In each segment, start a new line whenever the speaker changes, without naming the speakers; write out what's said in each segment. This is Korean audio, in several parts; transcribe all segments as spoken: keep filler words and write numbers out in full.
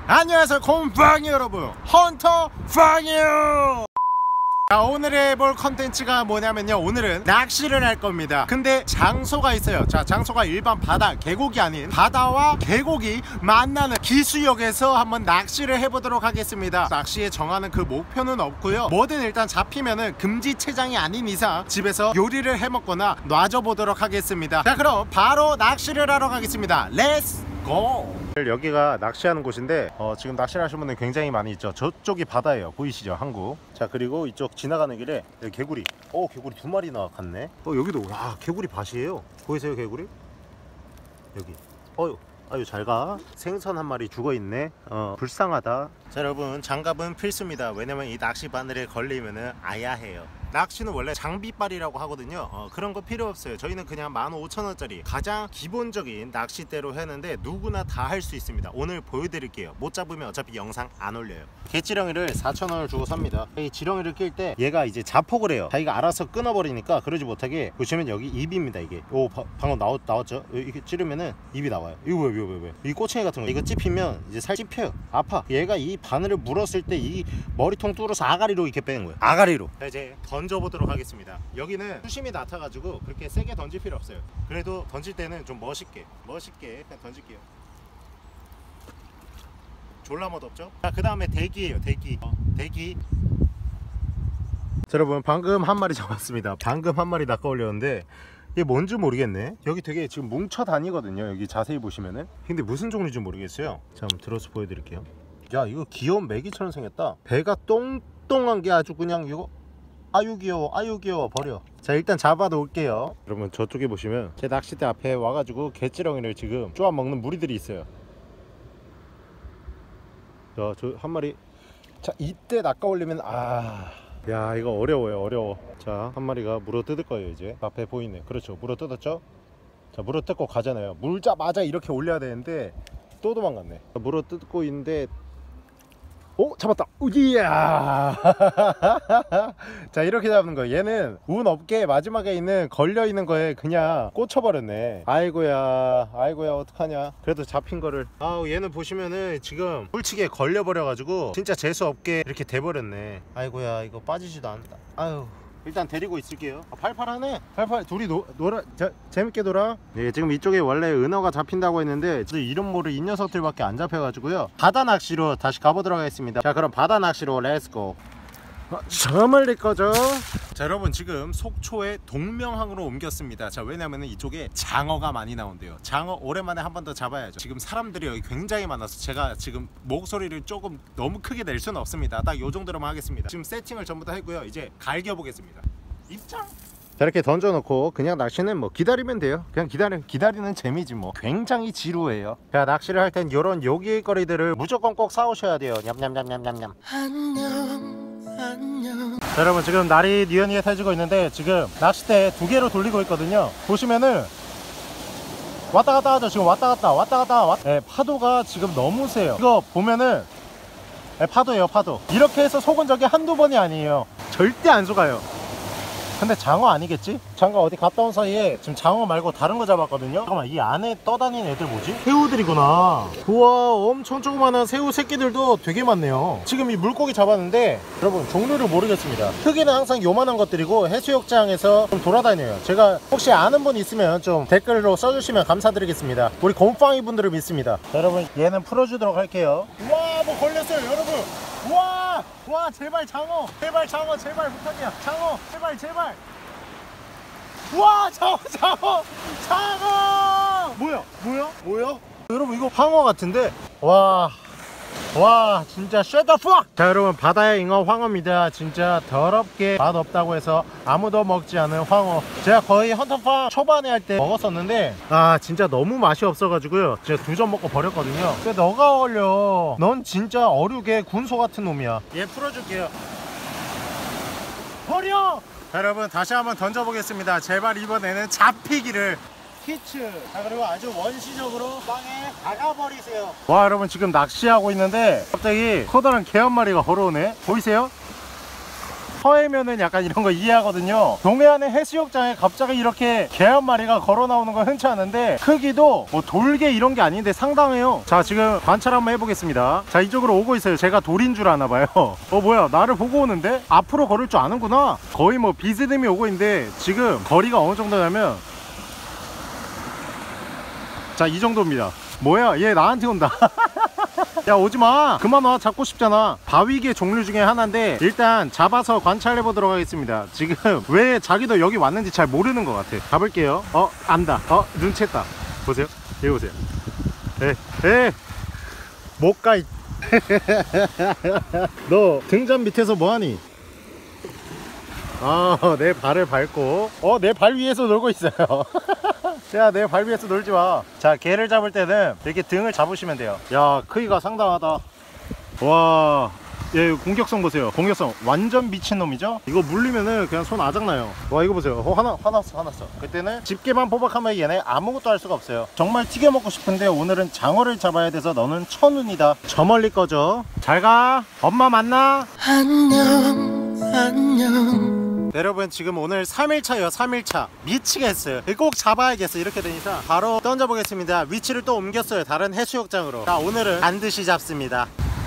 안녕하세요 곰팡이 여러분, 헌터 팡이요. 자, 오늘 해볼 컨텐츠가 뭐냐면요, 오늘은 낚시를 할 겁니다. 근데 장소가 있어요. 자, 장소가 일반 바다, 계곡이 아닌 바다와 계곡이 만나는 기수역에서 한번 낚시를 해보도록 하겠습니다. 낚시에 정하는 그 목표는 없고요, 뭐든 일단 잡히면은 금지체장이 아닌 이상 집에서 요리를 해먹거나 놔줘보도록 하겠습니다. 자, 그럼 바로 낚시를 하러 가겠습니다. 렛츠 고! 여기가 낚시하는 곳인데 어, 지금 낚시를 하시는 분들 굉장히 많이 있죠. 저쪽이 바다예요. 보이시죠? 항구. 자, 그리고 이쪽 지나가는 길에 여기 개구리, 어 개구리 두 마리나 갔네. 어 여기도 와 개구리 밭이에요. 보이세요 개구리? 여기. 어유 아유 잘가. 생선 한 마리 죽어있네. 어 불쌍하다. 자, 여러분 장갑은 필수입니다. 왜냐면 이 낚시 바늘에 걸리면은 아야해요. 낚시는 원래 장비빨이라고 하거든요. 어, 그런 거 필요 없어요. 저희는 그냥 만 오천 원짜리 가장 기본적인 낚싯대로 했는데 누구나 다 할 수 있습니다. 오늘 보여드릴게요. 못 잡으면 어차피 영상 안 올려요. 개지렁이를 사천 원을 주고 삽니다. 이 지렁이를 낄 때 얘가 이제 자폭을 해요. 자기가 알아서 끊어버리니까 그러지 못하게. 보시면 여기 입입니다. 이게 오 바, 방금 나왔, 나왔죠? 이렇게 찌르면은 입이 나와요. 이거 왜 왜 왜 왜 이 꼬챙이 같은 거 이거 찝히면 이제 살 찝혀요. 아파. 얘가 이 바늘을 물었을 때 이 머리통 뚫어서 아가리로 이렇게 빼는 거예요. 아가리로. 자, 이제 던져보도록 하겠습니다. 여기는 수심이 낮아가지고 그렇게 세게 던질 필요 없어요. 그래도 던질 때는 좀 멋있게 멋있게 그냥 던질게요. 졸라 멋없죠? 자, 그 다음에 대기예요. 대기. 어, 대기. 자, 여러분 방금 한 마리 잡았습니다. 방금 한 마리 낚아 올렸는데 이게 뭔지 모르겠네. 여기 되게 지금 뭉쳐 다니거든요. 여기 자세히 보시면은. 근데 무슨 종류인지 모르겠어요. 자, 한번 들어서 보여드릴게요. 야, 이거 귀여운 메기처럼 생겼다. 배가 똥똥한 게 아주 그냥 이거 아유 귀여워, 아유 귀여워. 버려. 자, 일단 잡아 놓을게요. 여러분 저쪽에 보시면 제 낚싯대 앞에 와가지고 개찌렁이를 지금 쪼아 먹는 무리들이 있어요. 자, 저 한 마리. 자, 이때 낚아 올리면 아, 야 이거 어려워요. 어려워. 자, 한 마리가 물어 뜯을 거예요. 이제 앞에 보이네. 그렇죠, 물어 뜯었죠. 자, 물어 뜯고 가잖아요. 물자마자 이렇게 올려야 되는데 또 도망갔네. 물어 뜯고 있는데 오, 잡았다. 우기야. 자, 이렇게 잡는 거예요. 얘는 운 없게 마지막에 있는 걸려있는 거에 그냥 꽂혀버렸네. 아이고야, 아이고야, 어떡하냐. 그래도 잡힌 거를. 아우, 얘는 보시면은 지금 꿀치기에 걸려버려가지고 진짜 재수 없게 이렇게 돼버렸네. 아이고야, 이거 빠지지도 않는다. 아유, 일단 데리고 있을게요. 아, 팔팔하네. 팔팔. 둘이 노, 놀아. 자, 재밌게 놀아. 네, 지금 이쪽에 원래 은어가 잡힌다고 했는데 이런 모를 이 녀석들밖에 안 잡혀가지고요, 바다 낚시로 다시 가보도록 하겠습니다. 자, 그럼 바다 낚시로 렛츠고. 어, 저 멀리 꺼져. 자, 여러분 지금 속초의 동명항으로 옮겼습니다. 자, 왜냐면은 이쪽에 장어가 많이 나온대요. 장어 오랜만에 한 번 더 잡아야죠. 지금 사람들이 여기 굉장히 많아서 제가 지금 목소리를 조금 너무 크게 낼 수는 없습니다. 딱 요 정도로만 하겠습니다. 지금 세팅을 전부 다 했고요. 이제 갈겨 보겠습니다. 입장. 자, 이렇게 던져놓고 그냥 낚시는 뭐 기다리면 돼요. 그냥 기다리, 기다리는 재미지 뭐. 굉장히 지루해요. 자, 낚시를 할 땐 요런 요깃거리들을 무조건 꼭 사오셔야 돼요. 냠냠냠냠냠냠. 안녕 안녕. 자, 여러분 지금 날이 니은이에 새지고 있는데 지금 낚싯대 두 개로 돌리고 있거든요. 보시면은 왔다 갔다 하죠. 지금 왔다 갔다 왔다 갔다 왔... 네, 파도가 지금 너무 세요. 이거 보면은 네, 파도예요. 파도. 이렇게 해서 속은 적이 한두 번이 아니에요. 절대 안 속아요. 근데 장어 아니겠지? 장어 어디 갔다 온 사이에 지금 장어 말고 다른 거 잡았거든요. 잠깐만, 이 안에 떠다니는 애들 뭐지? 새우들이구나. 우와, 엄청 조그마한 새우 새끼들도 되게 많네요. 지금 이 물고기 잡았는데 여러분 종류를 모르겠습니다. 크기는 항상 요만한 것들이고 해수욕장에서 좀 돌아다녀요. 제가 혹시 아는 분 있으면 좀 댓글로 써주시면 감사드리겠습니다. 우리 곰팡이 분들을 믿습니다. 자, 여러분 얘는 풀어주도록 할게요. 우와, 뭐 걸렸어요 여러분. 우와, 와, 제발 장어, 제발 장어, 제발 부탁이야. 장어, 제발 제발. 우와, 장어, 장어, 장어. 뭐야, 뭐야, 뭐야? 여러분 이거 황어 같은데. 와, 와, 진짜 쉣더팍. 자, 여러분 바다의 잉어 황어입니다. 진짜 더럽게 맛없다고 해서 아무도 먹지 않은 황어. 제가 거의 헌터팡 초반에 할 때 먹었었는데 아, 진짜 너무 맛이 없어가지고요, 제가 두 점 먹고 버렸거든요. 근데 너가 어울려. 넌 진짜 어류계 군소 같은 놈이야. 얘 풀어줄게요. 버려. 자, 여러분 다시 한번 던져보겠습니다. 제발 이번에는 잡히기를. 키츠. 자, 그리고 아주 원시적으로 빵에 박아버리세요. 와, 여러분 지금 낚시하고 있는데 갑자기 커다란 개 한 마리가 걸어오네. 보이세요? 서해면은 약간 이런 거 이해하거든요. 동해안의 해수욕장에 갑자기 이렇게 개 한 마리가 걸어 나오는 건 흔치 않은데 크기도 뭐 돌개 이런 게 아닌데 상당해요. 자, 지금 관찰 한번 해보겠습니다. 자, 이쪽으로 오고 있어요. 제가 돌인 줄 아나 봐요. 어 뭐야, 나를 보고 오는데? 앞으로 걸을 줄 아는구나. 거의 뭐 비스듬히 오고 있는데 지금 거리가 어느 정도냐면, 자, 이 정도입니다. 뭐야, 얘 나한테 온다. 야, 오지마, 그만 와. 잡고 싶잖아. 바위개 종류 중에 하나인데 일단 잡아서 관찰해 보도록 하겠습니다. 지금 왜 자기도 여기 왔는지 잘 모르는 것 같아. 가볼게요. 어, 안다. 어, 눈챘다. 보세요, 여기 보세요. 에, 에, 못 가. 너 등잔 밑에서 뭐하니? 아, 내 발을 밟고, 어, 내 발 위에서 놀고 있어요. 야, 내 발 위에서 놀지 마. 자, 개를 잡을 때는 이렇게 등을 잡으시면 돼요. 야, 크기가 상당하다. 와, 얘 공격성 보세요. 공격성 완전 미친놈이죠? 이거 물리면은 그냥 손 아작나요. 와, 이거 보세요. 어, 하나, 화났어, 화났어. 그때는 집게만 포박하면 얘네 아무것도 할 수가 없어요. 정말 튀겨 먹고 싶은데 오늘은 장어를 잡아야 돼서 너는 천운이다. 저 멀리 꺼져. 잘 가. 엄마 만나. 안녕, 안녕. 여러분, 지금 오늘 삼 일차예요. 삼 일차 미치겠어요. 꼭 잡아야겠어. 이렇게 되니까 바로 던져보겠습니다. 위치를 또 옮겼어요. 다른 해수욕장으로. 자, 오늘은 반드시 잡습니다.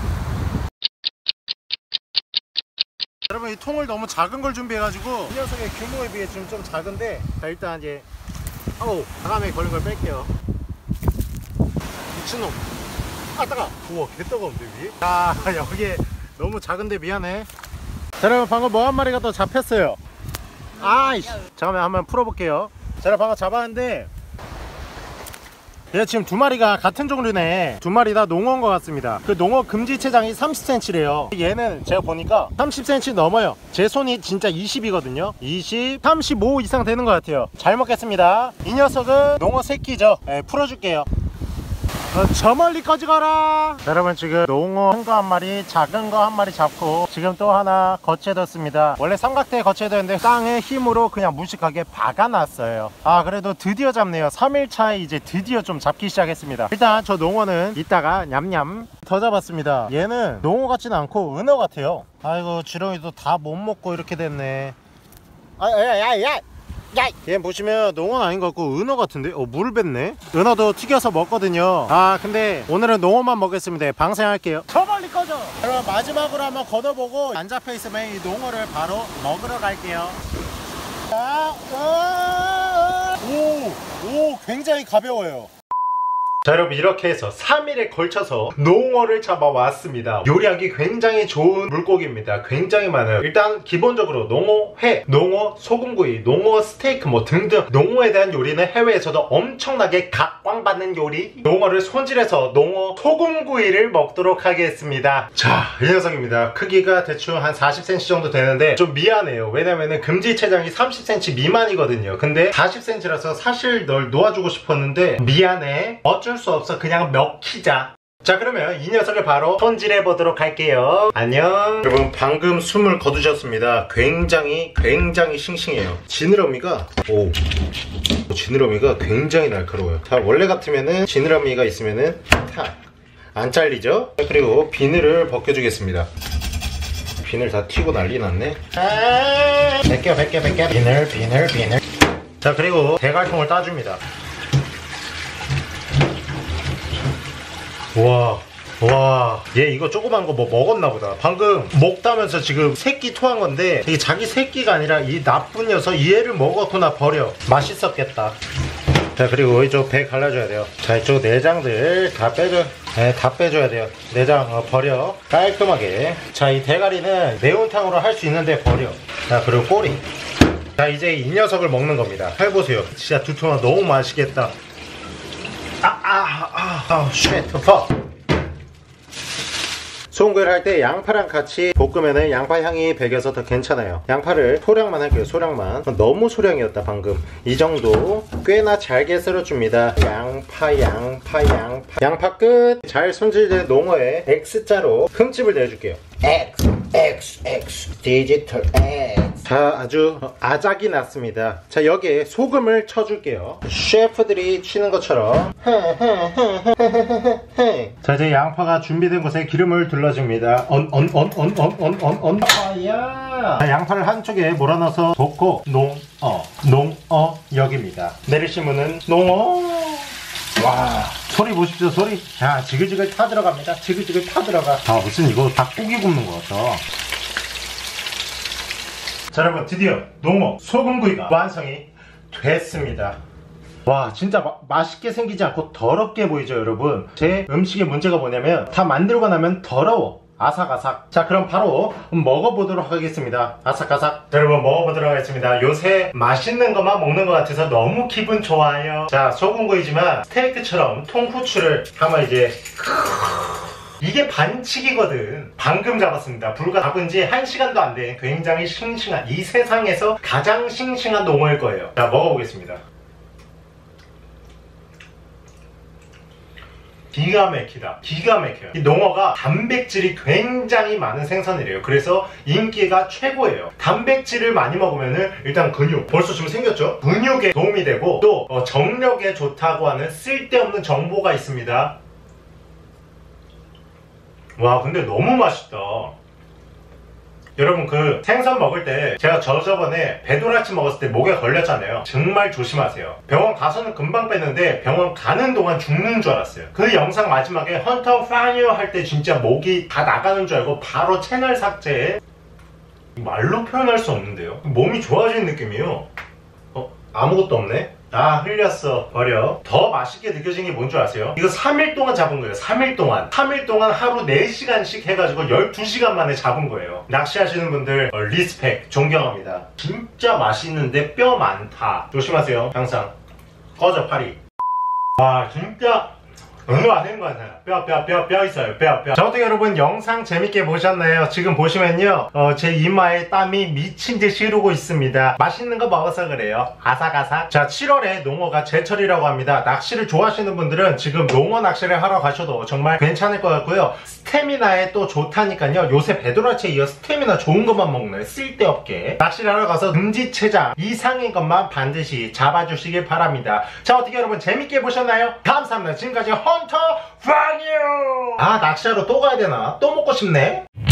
여러분, 이 통을 너무 작은 걸 준비해가지고 이 녀석의 규모에 비해 좀, 좀 작은데, 자, 일단 이제 어우, 바람에 걸린 걸 뺄게요. 미친놈. 아, 따가. 우와, 개 뜨거운데 위에. 자, 여기에 너무 작은데 미안해. 자, 여러분, 방금 뭐 한 마리가 또 잡혔어요. 아이씨, 잠깐만 한번 풀어볼게요. 자, 여러분, 방금 잡았는데 얘 지금 두 마리가 같은 종류네. 두 마리 다 농어인 것 같습니다. 그 농어 금지 체장이 삼십 센티미터래요 얘는 제가 보니까 삼십 센티미터 넘어요. 제 손이 진짜 이십이거든요 이십, 삼십오 이상 되는 것 같아요. 잘 먹겠습니다. 이 녀석은 농어 새끼죠. 네, 풀어줄게요. 어, 저 멀리까지 가라. 여러분, 지금 농어 큰 거 한 마리, 작은 거 한 마리 잡고 지금 또 하나 거치해뒀습니다. 원래 삼각대에 거치해뒀는데 땅에 힘으로 그냥 무식하게 박아놨어요. 아, 그래도 드디어 잡네요. 삼 일차에 이제 드디어 좀 잡기 시작했습니다. 일단 저 농어는 이따가 냠냠 더 잡았습니다. 얘는 농어 같지는 않고 은어 같아요. 아이고, 지렁이도 다 못 먹고 이렇게 됐네. 아야야야, 야! 얘 보시면 농어는 아닌 것 같고 은어 같은데? 어, 물을 뱉네? 은어도 튀겨서 먹거든요. 아, 근데 오늘은 농어만 먹겠습니다. 방생할게요. 저 멀리 꺼져! 그럼 마지막으로 한번 걷어보고 안 잡혀있으면 이 농어를 바로 먹으러 갈게요. 자, 오! 오! 굉장히 가벼워요. 자, 여러분, 이렇게 해서 삼 일에 걸쳐서 농어를 잡아왔습니다. 요리하기 굉장히 좋은 물고기입니다. 굉장히 많아요. 일단 기본적으로 농어 회, 농어 소금구이, 농어 스테이크 뭐 등등 농어에 대한 요리는 해외에서도 엄청나게 각광받는 요리. 농어를 손질해서 농어 소금구이를 먹도록 하겠습니다. 자, 이 녀석입니다. 크기가 대충 한 사십 센티미터 정도 되는데 좀 미안해요. 왜냐면은 금지 체장이 삼십 센티미터 미만이거든요. 근데 사십 센티미터라서 사실 널 놓아주고 싶었는데 미안해. 어쩔 수 없어. 그냥 먹히자. 자, 그러면 이 녀석을 바로 손질해 보도록 할게요. 안녕. 여러분, 방금 숨을 거두셨습니다. 굉장히 굉장히 싱싱해요. 지느러미가 오 지느러미가 굉장히 날카로워요. 자, 원래 같으면은 지느러미가 있으면은 탁 안 잘리죠? 그리고 비늘을 벗겨주겠습니다. 비늘 다 튀고 난리 났네. 벗겨 벗겨 벗겨 비늘 비늘 비늘. 자, 그리고 대갈통을 따줍니다. 와, 와, 얘 이거 조그만 거 뭐 먹었나보다. 방금 먹다면서 지금 새끼 토한 건데 이게 자기 새끼가 아니라 이 나쁜 녀석 얘를 먹었구나. 버려. 맛있었겠다. 자, 그리고 이쪽 배 갈라줘야 돼요. 자, 이쪽 내장들 다 빼줘. 네, 다 빼줘야 돼요. 내장 어, 버려. 깔끔하게. 자, 이 대가리는 매운탕으로 할 수 있는데 버려. 자, 그리고 꼬리. 자, 이제 이 녀석을 먹는 겁니다. 해보세요. 진짜 두툼하 너무 맛있겠다. 아, 아, 아, 아, 쉣, 퍽. 소금구이를 할 때 양파랑 같이 볶으면 양파 향이 배겨서 더 괜찮아요. 양파를 소량만 할게요. 소량만. 너무 소량이었다 방금. 이 정도 꽤나 잘게 썰어줍니다. 양파 양파 양파 양파 끝. 잘 손질된 농어에 X자로 흠집을 내줄게요. X X X 디지털 X. 자, 아주 아작이 났습니다. 자, 여기에 소금을 쳐줄게요. 셰프들이 치는 것처럼. 자, 이제 양파가 준비된 곳에 기름을 둘러줍니다. 언, 언, 언, 언, 언, 언, 언, 언. 아야. 자, 양파를 한쪽에 몰아넣어서 볶고 농어, 농어 여기입니다. 내리시면은 농어. 와, 소리 보십시오, 소리. 자, 지글지글 타 들어갑니다. 지글지글 타 들어가. 아, 무슨 이거 닭고기 굽는 것 같아. 자, 여러분, 드디어 농어 소금구이가 완성이 됐습니다. 와, 진짜 마, 맛있게 생기지 않고 더럽게 보이죠, 여러분? 제 음식의 문제가 뭐냐면 다 만들고 나면 더러워. 아삭아삭. 자, 그럼 바로 먹어보도록 하겠습니다. 아삭아삭. 자, 여러분, 먹어보도록 하겠습니다. 요새 맛있는 것만 먹는 것 같아서 너무 기분 좋아요. 자, 소금구이지만 스테이크처럼 통후추를 한번 이제 이게 반칙이거든. 방금 잡았습니다. 불과 잡은 지 한 시간도 안 돼. 굉장히 싱싱한, 이 세상에서 가장 싱싱한 농어일 거예요. 자, 먹어보겠습니다. 기가 막히다. 기가 막혀요. 이 농어가 단백질이 굉장히 많은 생선이래요. 그래서 인기가 최고예요. 단백질을 많이 먹으면은 일단 근육, 벌써 좀 생겼죠? 근육에 도움이 되고 또 어, 정력에 좋다고 하는 쓸데없는 정보가 있습니다. 와, 근데 너무 맛있다. 여러분, 그 생선 먹을 때 제가 저 저번에 배도라치 먹었을 때 목에 걸렸잖아요. 정말 조심하세요. 병원 가서는 금방 뺐는데 병원 가는 동안 죽는 줄 알았어요. 그 영상 마지막에 헌터 파뉴 할 때 진짜 목이 다 나가는 줄 알고 바로 채널 삭제. 말로 표현할 수 없는데요. 몸이 좋아지는 느낌이에요. 어? 아무것도 없네? 아, 흘렸어. 버려. 더 맛있게 느껴진 게 뭔 줄 아세요? 이거 삼 일 동안 잡은 거예요. 삼 일 동안. 삼 일 동안 하루 네 시간씩 해가지고 열두 시간 만에 잡은 거예요. 낚시하시는 분들 어, 리스펙, 존경합니다. 진짜 맛있는데 뼈 많다. 조심하세요. 항상. 꺼져, 파리. 와, 진짜 너무 맛있는 거 같아요. 뼈, 뼈, 뼈, 뼈 있어요. 뼈, 뼈. 자, 어떻게 여러분 영상 재밌게 보셨나요? 지금 보시면요, 어, 제 이마에 땀이 미친 듯이 흐르고 있습니다. 맛있는 거 먹어서 그래요. 아삭아삭. 자, 칠월에 농어가 제철이라고 합니다. 낚시를 좋아하시는 분들은 지금 농어 낚시를 하러 가셔도 정말 괜찮을 것 같고요. 스태미나에 또 좋다니까요. 요새 배도라치에 이어 스태미나 좋은 것만 먹는 쓸데없게 낚시를 하러 가서 금지체장 이상인 것만 반드시 잡아주시길 바랍니다. 자, 어떻게 여러분 재밌게 보셨나요? 감사합니다. 지금까지 헌터 파뉴. 아, 낚시하러 또 가야 되나? 또 먹고 싶네.